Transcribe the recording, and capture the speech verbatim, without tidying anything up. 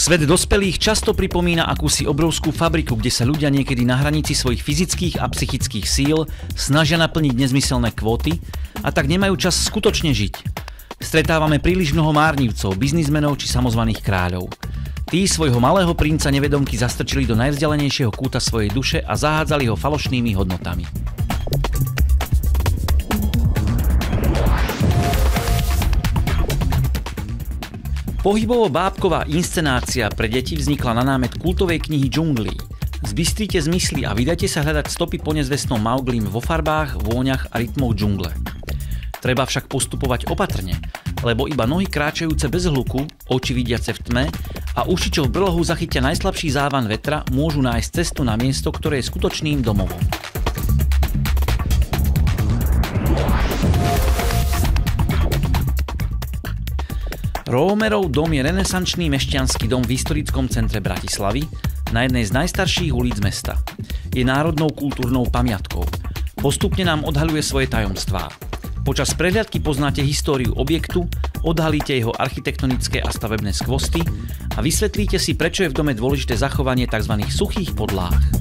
Svet dospelých často pripomína akúsi obrovskú fabriku, kde sa ľudia niekedy na hranici svojich fyzických a psychických síl snažia naplniť nezmyselné kvóty a tak nemajú čas skutočne žiť. Stretávame príliš mnoho márnivcov, biznismenov či samozvaných kráľov. Tí svojho malého princa nevedomky zastrčili do najvzdialenejšieho kúta svojej duše a zahádzali ho falošnými hodnotami. Pohybovo-bábková inscenácia pre deti vznikla na námet kultovej knihy Džunglí. Zbystrite zmysly a vydajte sa hľadať stopy po nezvestnom Mauglim vo farbách, vôňach a rytmoch džungle. Treba však postupovať opatrne, lebo iba nohy kráčajúce bez hluku, oči vidiace v tme a uši, čo v brlohu zachytia najslabší závan vetra, môžu nájsť cestu na miesto, ktoré je skutočným domovom. Rómerov dom je renesančný mešťanský dom v historickom centre Bratislavy, na jednej z najstarších ulic mesta. Je národnou kultúrnou pamiatkou. Postupne nám odhaľuje svoje tajomstvá. Počas prehliadky poznáte históriu objektu, odhalíte jeho architektonické a stavebné skvosty a vysvetlíte si, prečo je v dome dôležité zachovanie tzv. Suchých podláh.